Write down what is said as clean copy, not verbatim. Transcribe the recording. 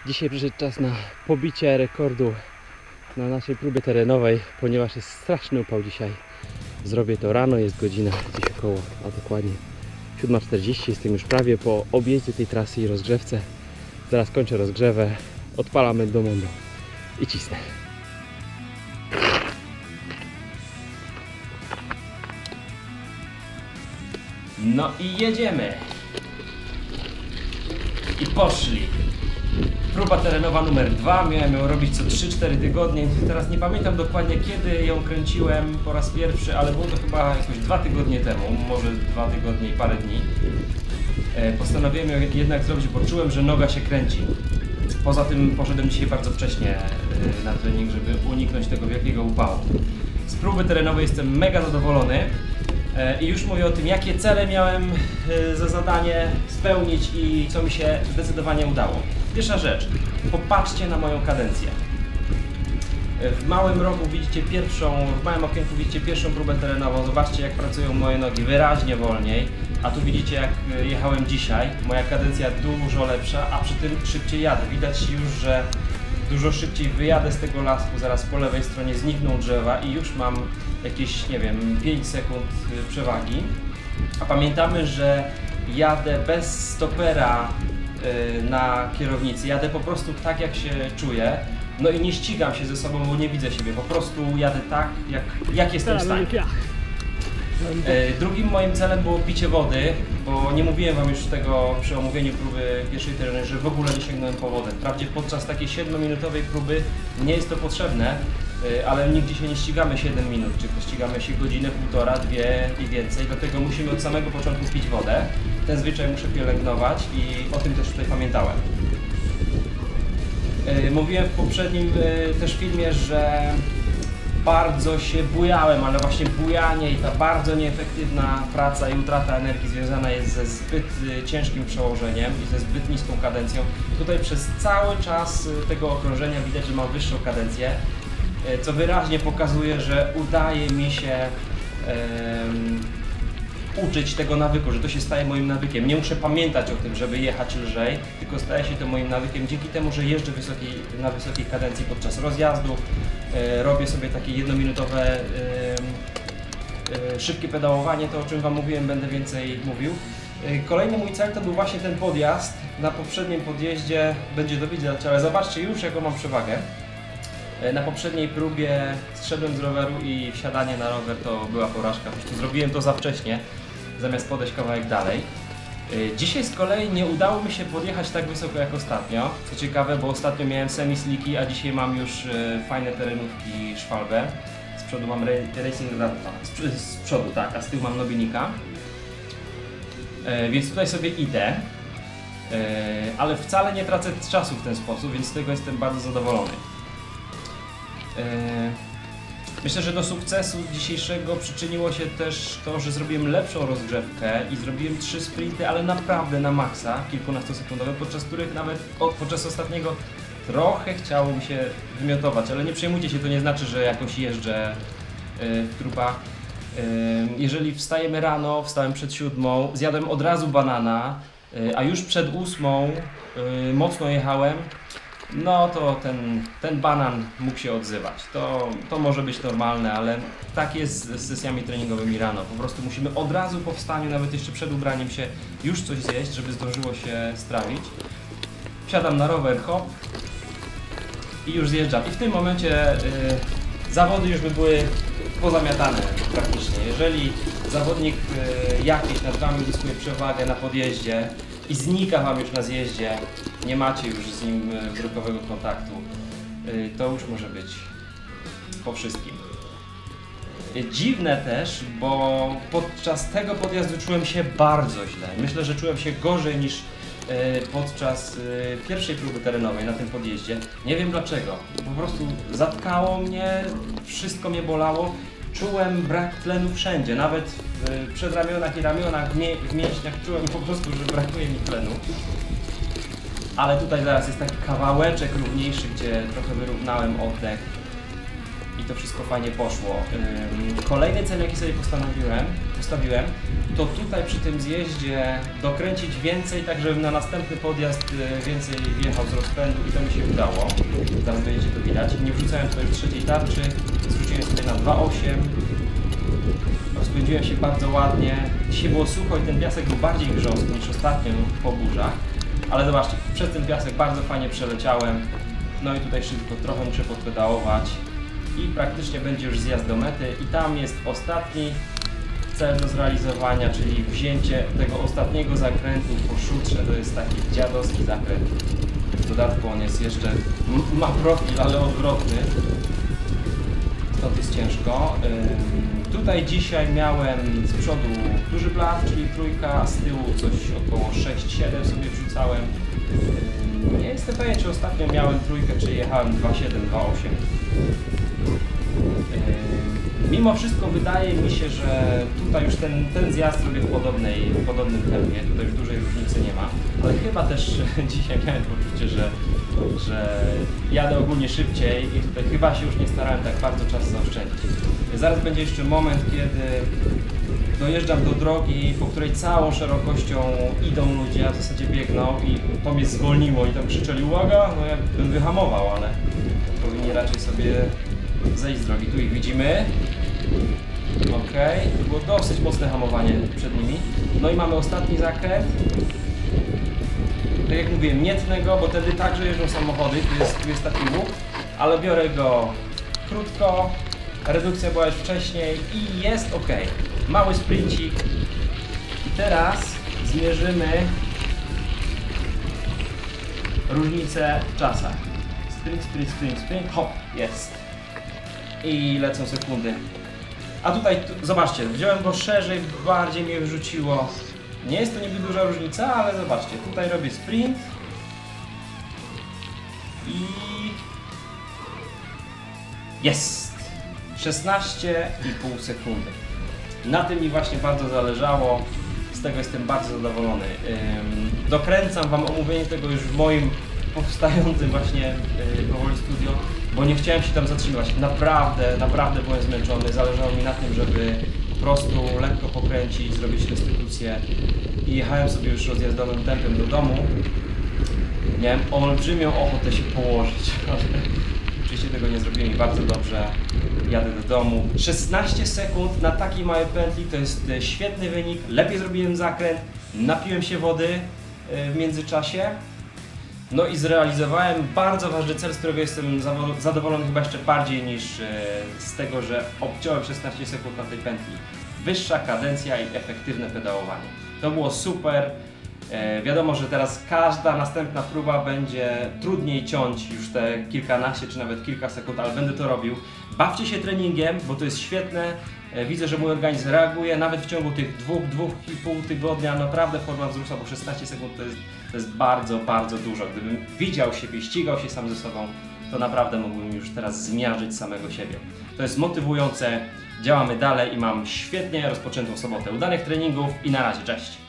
Dzisiaj przyszedł czas na pobicie rekordu na naszej próbie terenowej, ponieważ jest straszny upał dzisiaj. Zrobię to rano, jest godzina gdzieś około, a dokładnie 7:40. Jestem już prawie po objeździe tej trasy i rozgrzewce. Zaraz kończę rozgrzewę, odpalamy do Mondo i cisnę. No i jedziemy. I poszli. Próba terenowa numer 2. Miałem ją robić co 3-4 tygodnie. Teraz nie pamiętam dokładnie, kiedy ją kręciłem po raz pierwszy, ale było to chyba jakoś 2 tygodnie temu, może 2 tygodnie i parę dni. Postanowiłem ją jednak zrobić, bo czułem, że noga się kręci. Poza tym poszedłem dzisiaj bardzo wcześnie na trening, żeby uniknąć tego wielkiego upału. Z próby terenowej jestem mega zadowolony. I już mówię o tym, jakie cele miałem za zadanie spełnić i co mi się zdecydowanie udało. Pierwsza rzecz, popatrzcie na moją kadencję. W małym rogu widzicie w małym okienku widzicie pierwszą próbę terenową. Zobaczcie, jak pracują moje nogi, wyraźnie wolniej. A tu widzicie, jak jechałem dzisiaj. Moja kadencja dużo lepsza, a przy tym szybciej jadę. Widać już, że dużo szybciej wyjadę z tego lasku. Zaraz po lewej stronie znikną drzewa i już mam jakieś, nie wiem, 5 sekund przewagi. A pamiętamy, że jadę bez stopera na kierownicy. Jadę po prostu tak, jak się czuję. No i nie ścigam się ze sobą, bo nie widzę siebie. Po prostu jadę tak, jak jestem w stanie. Drugim moim celem było picie wody, bo nie mówiłem wam już tego przy omówieniu próby pierwszej terenowej, że w ogóle nie sięgnąłem po wodę. Wprawdzie podczas takiej 7-minutowej próby nie jest to potrzebne, ale nigdzie się nie ścigamy 7 minut, czy ścigamy się godzinę, półtora, 2 i więcej, dlatego musimy od samego początku pić wodę. Ten zwyczaj muszę pielęgnować i o tym też tutaj pamiętałem. Mówiłem w poprzednim też filmie, że bardzo się bujałem, ale właśnie bujanie i ta bardzo nieefektywna praca i utrata energii związana jest ze zbyt ciężkim przełożeniem i ze zbyt niską kadencją. Tutaj przez cały czas tego okrążenia widać, że mam wyższą kadencję, co wyraźnie pokazuje, że udaje mi się uczyć tego nawyku, że to się staje moim nawykiem. Nie muszę pamiętać o tym, żeby jechać lżej, tylko staje się to moim nawykiem dzięki temu, że jeżdżę na wysokiej kadencji podczas rozjazdów, robię sobie takie 1-minutowe szybkie pedałowanie, to o czym wam mówiłem, będę więcej mówił. Kolejny mój cel to był właśnie ten podjazd. Na poprzednim podjeździe będzie to widać, ale zobaczcie już, jaką mam przewagę. Na poprzedniej próbie zszedłem z roweru i wsiadanie na rower to była porażka. Po prostu zrobiłem to za wcześnie, zamiast podejść kawałek dalej. Dzisiaj z kolei nie udało mi się podjechać tak wysoko jak ostatnio. Co ciekawe, bo ostatnio miałem semi-sliki, a dzisiaj mam już fajne terenówki Schwalbe. Z przodu mam Racing Radfa, z przodu tak, a z tyłu mam Nobinika. Więc tutaj sobie idę, ale wcale nie tracę czasu w ten sposób, więc z tego jestem bardzo zadowolony. Myślę, że do sukcesu dzisiejszego przyczyniło się też to, że zrobiłem lepszą rozgrzewkę i zrobiłem 3 sprinty, ale naprawdę na maksa, kilkunastosekundowe, podczas których nawet podczas ostatniego trochę chciało mi się wymiotować, ale nie przejmujcie się, to nie znaczy, że jakoś jeżdżę w trupach. Jeżeli wstajemy rano, wstałem przed 7, zjadłem od razu banana, a już przed 8 mocno jechałem, no to ten banan mógł się odzywać. To może być normalne, ale tak jest z sesjami treningowymi rano. Po prostu musimy od razu po wstaniu, nawet jeszcze przed ubraniem się, już coś zjeść, żeby zdążyło się strawić. Wsiadam na rower, hop i już zjeżdżam. I w tym momencie zawody już by były pozamiatane praktycznie. Jeżeli zawodnik jakiś nad wami uzyskuje przewagę na podjeździe i znika wam już na zjeździe, nie macie już z nim wzrokowego kontaktu, to już może być po wszystkim. Dziwne też, bo podczas tego podjazdu czułem się bardzo źle. Myślę, że czułem się gorzej niż podczas pierwszej próby terenowej na tym podjeździe. Nie wiem dlaczego. Po prostu zatkało mnie, wszystko mnie bolało. Czułem brak tlenu wszędzie, nawet w przedramionach i ramionach, w mięśniach czułem po prostu, że brakuje mi tlenu. Ale tutaj zaraz jest taki kawałeczek równiejszy, gdzie trochę wyrównałem oddech. i to wszystko fajnie poszło. Kolejny cel, jaki sobie postawiłem, to tutaj przy tym zjeździe dokręcić więcej, tak żebym na następny podjazd więcej wjechał z rozpędu i to mi się udało. Zaraz będziecie to widać. Nie wrzucałem tutaj w trzeciej tarczy, zwróciłem sobie na 2,8. Rozpędziłem się bardzo ładnie. Dzisiaj było sucho i ten piasek był bardziej grząski niż ostatnio po burzach. Ale zobaczcie, przez ten piasek bardzo fajnie przeleciałem. No i tutaj szybko trochę muszę podpedałować i praktycznie będzie już zjazd do mety i tam jest ostatni cel do zrealizowania, czyli wzięcie tego ostatniego zakrętu po szutrze. To jest taki dziadowski zakręt. W dodatku on jest jeszcze, ma profil, ale odwrotny. Stąd jest ciężko. Tutaj dzisiaj miałem z przodu duży blaw, czyli trójka, z tyłu coś około 6-7 sobie wrzucałem. Nie jestem pewien, czy ostatnio miałem trójkę, czy jechałem 2,7, 2,8. Mimo wszystko wydaje mi się, że tutaj już ten zjazd robię w podobnym tempie, tutaj już dużej różnicy nie ma, ale chyba też dzisiaj miałem poczucie, że jadę ogólnie szybciej i tutaj chyba się już nie starałem tak bardzo czasu zaoszczędzić. Zaraz będzie jeszcze moment, kiedy dojeżdżam do drogi, po której całą szerokością idą ludzie, a w zasadzie biegną i to mnie zwolniło i tam krzyczeli uwaga, no ja bym wyhamował, ale powinni raczej sobie zejść z drogi. Tu ich widzimy. Ok, to było dosyć mocne hamowanie przed nimi. No i mamy ostatni zakręt. Tak jak mówiłem, nie tnę go, bo wtedy także jeżdżą samochody, tu jest taki łuk, ale biorę go krótko, redukcja była już wcześniej i jest ok. Mały sprincik. I teraz zmierzymy różnicę w czasach. Sprint, sprint, sprint, sprint, hop, jest. I lecą sekundy. A tutaj, zobaczcie, wziąłem go szerzej, bardziej mnie wyrzuciło. Nie jest to niby duża różnica, ale zobaczcie, tutaj robię sprint. I jest! 16,5 sekundy. Na tym mi właśnie bardzo zależało, z tego jestem bardzo zadowolony. Dokręcam Wam omówienie tego już w moim powstającym właśnie powoli studio, bo nie chciałem się tam zatrzymywać. Naprawdę byłem zmęczony, zależało mi na tym, żeby po prostu lekko pokręcić, zrobić restytucję i jechałem sobie już rozjazdowym tempem do domu. Miałem olbrzymią ochotę się położyć, ale oczywiście tego nie zrobiłem i bardzo dobrze jadę do domu. 16 sekund na takiej małej pętli to jest świetny wynik, lepiej zrobiłem zakręt, napiłem się wody w międzyczasie. No i zrealizowałem bardzo ważny cel, z którego jestem zadowolony chyba jeszcze bardziej niż z tego, że obciąłem 16 sekund na tej pętli. Wyższa kadencja i efektywne pedałowanie. To było super. Wiadomo, że teraz każda następna próba będzie trudniej ciąć już te kilkanaście czy nawet kilka sekund, ale będę to robił. Bawcie się treningiem, bo to jest świetne. Widzę, że mój organizm reaguje, nawet w ciągu tych 2–2,5 tygodnia naprawdę forma wzrosła, bo 16 sekund to jest bardzo dużo. Gdybym widział siebie, ścigał się sam ze sobą, to naprawdę mógłbym już teraz zmiażdżyć samego siebie. To jest motywujące, działamy dalej i mam świetnie rozpoczętą sobotę. Udanych treningów i na razie, cześć!